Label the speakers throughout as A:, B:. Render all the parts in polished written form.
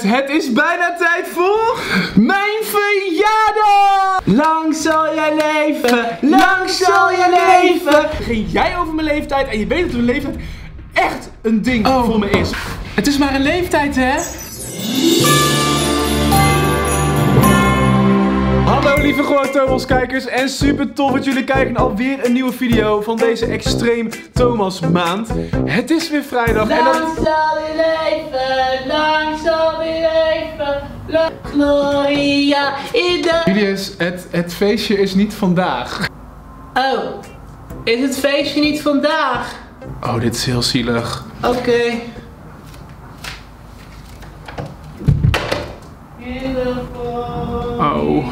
A: het is bijna tijd voor mijn verjaardag! Lang zal jij leven, lang zal jij leven. Begin jij over mijn leeftijd en je weet dat mijn leeftijd echt een ding voor me is. Het is maar een leeftijd, hè? Hallo lieve Gewoon Thomas kijkers en super tof dat jullie kijken naar alweer een nieuwe video van deze Extreem Thomas maand. Het is weer vrijdag en
B: lang zal je leven, lang zal je leven, lang Gloria in de...
A: Julius, het feestje is niet vandaag.
B: Oh, is het feestje niet vandaag?
A: Oh, dit is heel zielig.
B: Oké.
A: Oh.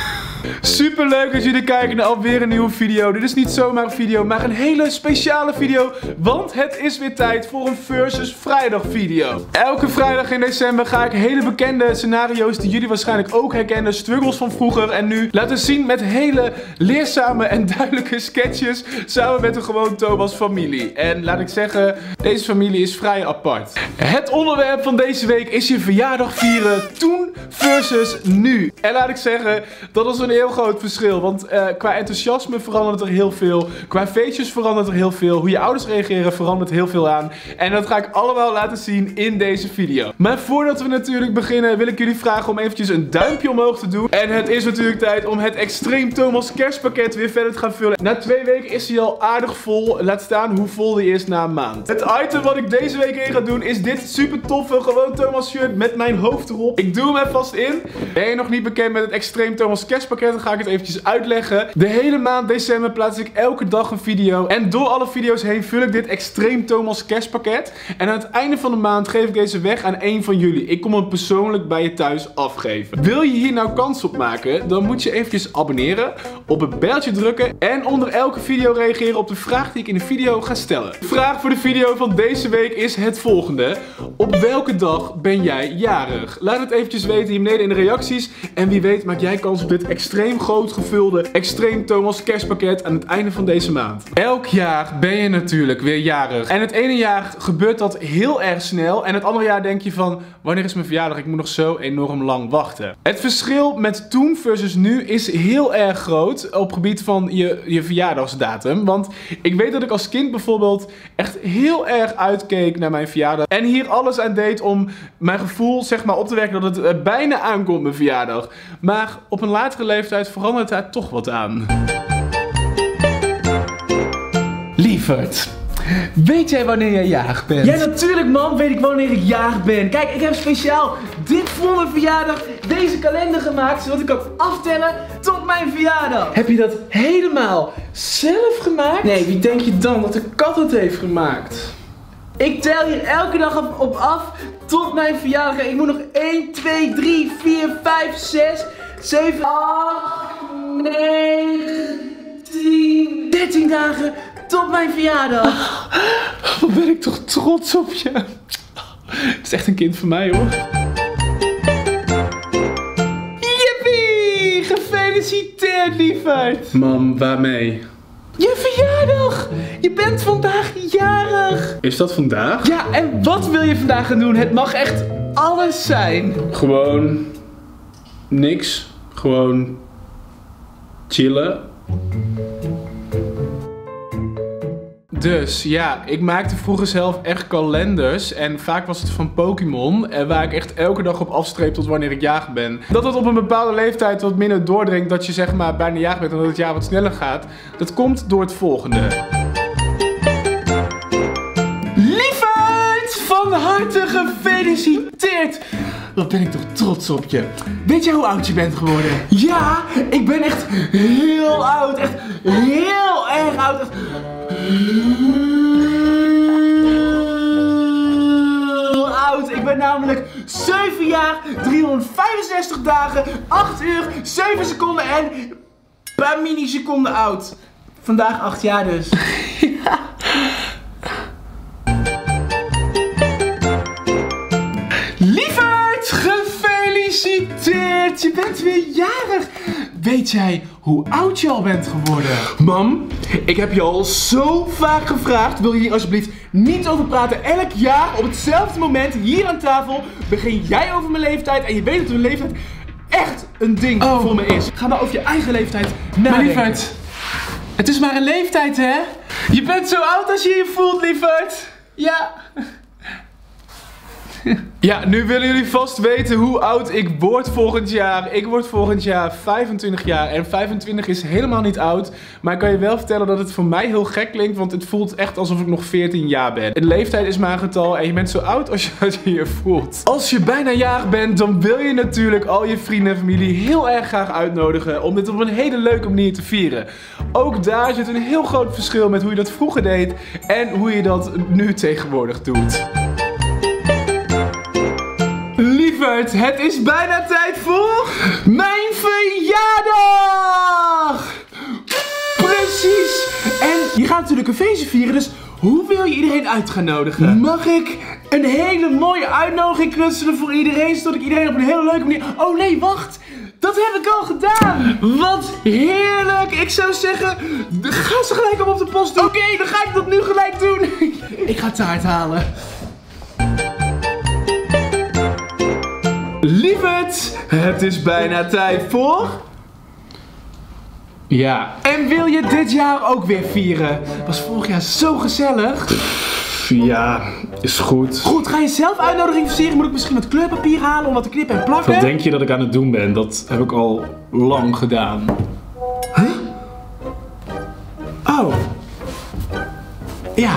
A: Super leuk dat jullie kijken naar alweer een nieuwe video. Dit is niet zomaar een video, maar een hele speciale video. Want het is weer tijd voor een Versus Vrijdag video. Elke vrijdag in december ga ik hele bekende scenario's die jullie waarschijnlijk ook herkennen. Struggles van vroeger en nu laten zien met hele leerzame en duidelijke sketches. Samen met de Gewoon Thomas familie. En laat ik zeggen, deze familie is vrij apart. Het onderwerp van deze week is je verjaardag vieren toen versus nu. En laat ik zeggen, dat is een heel groot verschil, want qua enthousiasme verandert er heel veel. Qua feestjes verandert er heel veel. Hoe je ouders reageren verandert heel veel aan. En dat ga ik allemaal laten zien in deze video. Maar voordat we natuurlijk beginnen wil ik jullie vragen om eventjes een duimpje omhoog te doen. En het is natuurlijk tijd om het Extreem Thomas kerstpakket weer verder te gaan vullen. Na 2 weken is hij al aardig vol. Laat staan hoe vol die is na een maand. Het item wat ik deze week in ga doen is dit super toffe Gewoon Thomas shirt met mijn hoofd erop. Ik doe hem er vast in. Ben je nog niet bekend met het Extreem Thomas kerstpakket? Dan ga ik het eventjes uitleggen. De hele maand december plaats ik elke dag een video. En door alle video's heen vul ik dit Extreem Thomas kerstpakket. En aan het einde van de maand geef ik deze weg aan één van jullie. Ik kom hem persoonlijk bij je thuis afgeven. Wil je hier nou kans op maken? Dan moet je eventjes abonneren, op het belletje drukken en onder elke video reageren op de vraag die ik in de video ga stellen. De vraag voor de video van deze week is het volgende. Op welke dag ben jij jarig? Laat het eventjes weten hier beneden in de reacties. En wie weet maak jij kans op dit extreem groot gevulde Extreem Thomas kerstpakket aan het einde van deze maand. Elk jaar ben je natuurlijk weer jarig. En het ene jaar gebeurt dat heel erg snel. En het andere jaar denk je van, wanneer is mijn verjaardag? Ik moet nog zo enorm lang wachten. Het verschil met toen versus nu is heel erg groot op het gebied van je verjaardagsdatum. Want ik weet dat ik als kind bijvoorbeeld echt heel erg uitkeek naar mijn verjaardag. En hier alles aan deed om mijn gevoel zeg maar op te wekken dat het bijna aankomt mijn verjaardag. Maar op een latere leeftijd verandert daar toch wat aan. Lieverd, weet jij wanneer jij jarig bent?
C: Ja, natuurlijk man, weet ik wanneer ik jarig ben. Kijk, ik heb speciaal dit voor mijn verjaardag, deze kalender gemaakt, zodat ik kan aftellen tot mijn verjaardag.
A: Heb je dat helemaal zelf gemaakt?
C: Nee, wie denk je dan dat de kat het heeft gemaakt? Ik tel hier elke dag op af tot mijn verjaardag. Ik moet nog 1, 2, 3, 4, 5, 6, 7, 8, 9, 10, 13 dagen tot mijn verjaardag.
A: Wat ben ik toch trots op je. Het is echt een kind van mij hoor. Jippie! Gefeliciteerd lieverd! Mam, waarmee?
C: Je verjaardag! Je bent vandaag jarig!
A: Is dat vandaag?
C: Ja, en wat wil je vandaag gaan doen? Het mag echt alles zijn.
A: Gewoon niks. Gewoon chillen. Dus ja, ik maakte vroeger zelf echt kalenders en vaak was het van Pokémon waar ik echt elke dag op afstreep tot wanneer ik jarig ben. Dat het op een bepaalde leeftijd wat minder doordringt dat je zeg maar bijna jarig bent en dat het jaar wat sneller gaat, dat komt door het volgende.
C: Lieverd, van harte gefeliciteerd! Wat ben ik toch trots op je. Weet jij hoe oud je bent geworden? Ja, ik ben echt heel oud. Echt heel erg oud. Echt heel oud. Ik ben namelijk 7 jaar, 365 dagen, 8 uur, 7 seconden en een paar milliseconden oud. Vandaag 8 jaar dus. Ja. Lieverd, gefeliciteerd! Je bent weer jarig!
A: weet jij hoe oud je al bent geworden?
C: Mam, ik heb je al zo vaak gevraagd, wil je hier alsjeblieft niet over praten? Elk jaar op hetzelfde moment hier aan tafel begin jij over mijn leeftijd en je weet dat mijn leeftijd echt een ding voor me is. Ga maar over je eigen leeftijd nadenken.
A: Maar lieverd, het is maar een leeftijd, hè? Je bent zo oud als je je voelt, lieverd.
C: Ja.
A: Ja, nu willen jullie vast weten hoe oud ik word volgend jaar. Ik word volgend jaar 25 jaar en 25 is helemaal niet oud. Maar ik kan je wel vertellen dat het voor mij heel gek klinkt, want het voelt echt alsof ik nog 14 jaar ben. Een leeftijd is maar een getal en je bent zo oud als je je voelt. Als je bijna jarig bent, dan wil je natuurlijk al je vrienden en familie heel erg graag uitnodigen om dit op een hele leuke manier te vieren. Ook daar zit een heel groot verschil met hoe je dat vroeger deed en hoe je dat nu tegenwoordig doet. Lieverd, het is bijna tijd voor mijn verjaardag! Precies! En je gaat natuurlijk een feestje vieren, dus hoe wil je iedereen uit gaan nodigen?
C: Mag ik een hele mooie uitnodiging knutselen voor iedereen, zodat ik iedereen op een hele leuke manier... Oh nee, wacht! Dat heb ik al gedaan! Wat heerlijk! Ik zou zeggen, ga ze gelijk op de post doen. Oké, dan ga ik dat nu gelijk doen. Ik ga taart halen.
A: Lieverd, het is bijna tijd voor... Ja. En wil je dit jaar ook weer vieren? Was vorig jaar zo gezellig.
D: Ja, is goed.
C: Goed, ga je zelf uitnodiging versieren? Moet ik misschien wat kleurpapier halen om wat te knippen en plakken?
D: Wat denk je dat ik aan het doen ben? Dat heb ik al lang gedaan.
C: Huh? Oh. Ja.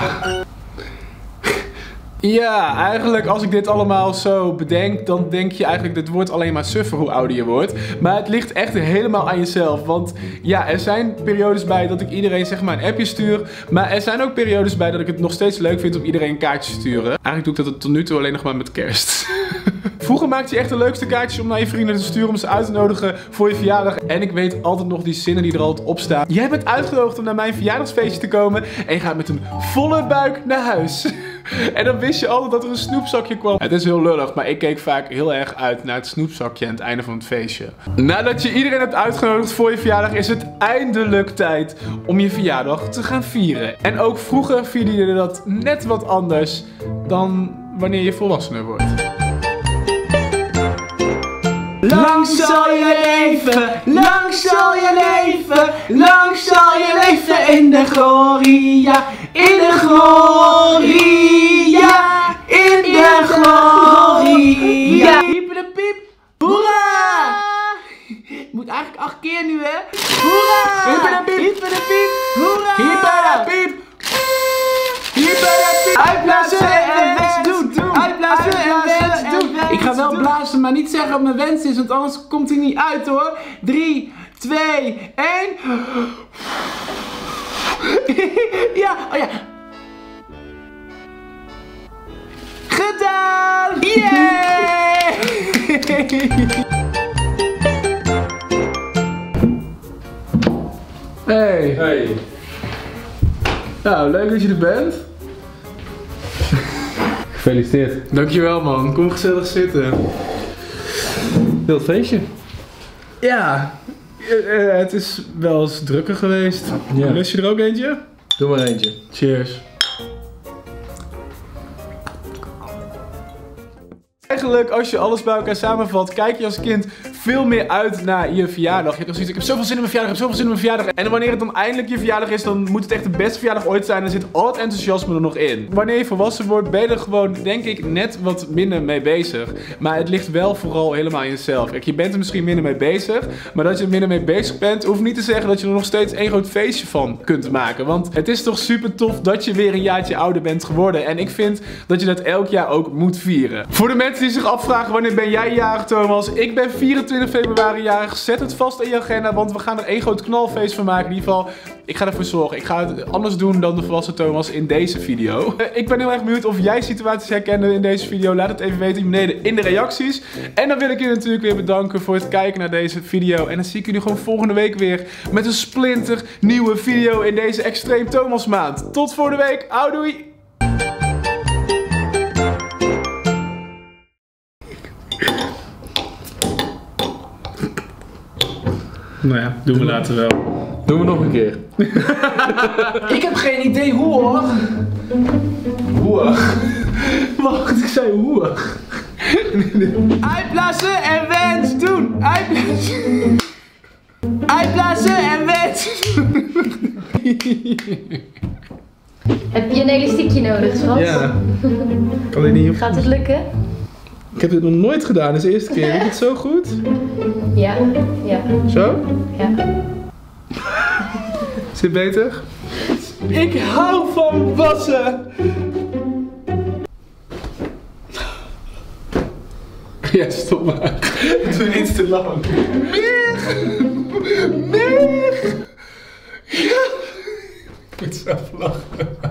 A: Ja, eigenlijk als ik dit allemaal zo bedenk, dan denk je eigenlijk dit wordt alleen maar suffer hoe ouder je wordt. Maar het ligt echt helemaal aan jezelf. Want ja, er zijn periodes bij dat ik iedereen zeg maar een appje stuur. Maar er zijn ook periodes bij dat ik het nog steeds leuk vind om iedereen een kaartje te sturen. Eigenlijk doe ik dat tot nu toe alleen nog maar met kerst. Vroeger maakte je echt de leukste kaartjes om naar je vrienden te sturen, om ze uit te nodigen voor je verjaardag. En ik weet altijd nog die zinnen die er altijd op staan. Jij bent uitgenodigd om naar mijn verjaardagsfeestje te komen en je gaat met een volle buik naar huis. En dan wist je altijd dat er een snoepzakje kwam. Het is heel lullig, maar ik keek vaak heel erg uit naar het snoepzakje aan het einde van het feestje. Nadat je iedereen hebt uitgenodigd voor je verjaardag, is het eindelijk tijd om je verjaardag te gaan vieren. En ook vroeger vierde je dat net wat anders dan wanneer je volwassener wordt.
C: Lang zal je leven, lang zal je leven, lang zal je leven in de gloria, in de gloria, in de gloria. Piep de piep, hoera! Moet eigenlijk 8 keer nu, hè? Hoera! Piep de piep, piep de piep, hoera! Piep de piep, piep de piep. Uitblazen en wens doen, uitblazen en wens doen. Ik ga wel blazen, maar niet zeggen wat mijn wens is, want anders komt hij niet uit hoor. 3, 2, 1. Ja, oh ja. Gedaan! Yeah!
A: Hey.
D: Hey.
A: Nou, leuk dat je er bent.
D: Gefeliciteerd.
A: Dankjewel man, kom gezellig zitten.
D: Heel het feestje.
A: Ja, het is wel eens drukker geweest.
D: Ja.
A: Lust je er ook eentje?
D: Doe maar eentje.
A: Cheers. Eigenlijk, als je alles bij elkaar samenvat, kijk je als kind veel meer uit naar je verjaardag. Je hebt zoiets, ik heb zoveel zin in mijn verjaardag, ik heb zoveel zin in mijn verjaardag. En wanneer het dan eindelijk je verjaardag is, dan moet het echt de beste verjaardag ooit zijn. En dan zit al het enthousiasme er nog in. Wanneer je volwassen wordt, ben je er gewoon, denk ik, net wat minder mee bezig. Maar het ligt wel vooral helemaal in jezelf. Kijk, je bent er misschien minder mee bezig, maar dat je er minder mee bezig bent, hoeft niet te zeggen dat je er nog steeds één groot feestje van kunt maken. Want het is toch super tof dat je weer een jaartje ouder bent geworden. En ik vind dat je dat elk jaar ook moet vieren. Voor de mensen die zich afvragen, wanneer ben jij jarig, Thomas? Ik ben 24 februari jarig. Zet het vast in je agenda, want we gaan er één groot knalfeest van maken. In ieder geval, ik ga ervoor zorgen. Ik ga het anders doen dan de volwassen Thomas in deze video. Ik ben heel erg benieuwd of jij situaties herkende in deze video. Laat het even weten hier beneden in de reacties. En dan wil ik je natuurlijk weer bedanken voor het kijken naar deze video. En dan zie ik jullie gewoon volgende week weer met een splinter nieuwe video in deze Extreem Thomas maand. Tot voor de week. Houdoei! Nou ja, doen we later wel.
D: Doen we nog een keer.
C: Ik heb geen idee hoe hoor.
A: Hoe? Wacht, ik zei hoe?
C: Uitblazen en wens doen. Uitblazen. Uitblazen en wens.
B: Heb je een elastiekje nodig, schat?
A: Ja. Kan dit niet?
B: Gaat het lukken?
A: Ik heb dit nog nooit gedaan, dat is de eerste keer. Weet je het zo goed?
B: Ja, ja,
A: Zo?
B: ja.
A: Is dit beter?
C: Ik hou van wassen.
A: Ja, stop maar. Het is iets te lang. Meer! Ja! Ik moet zelf lachen.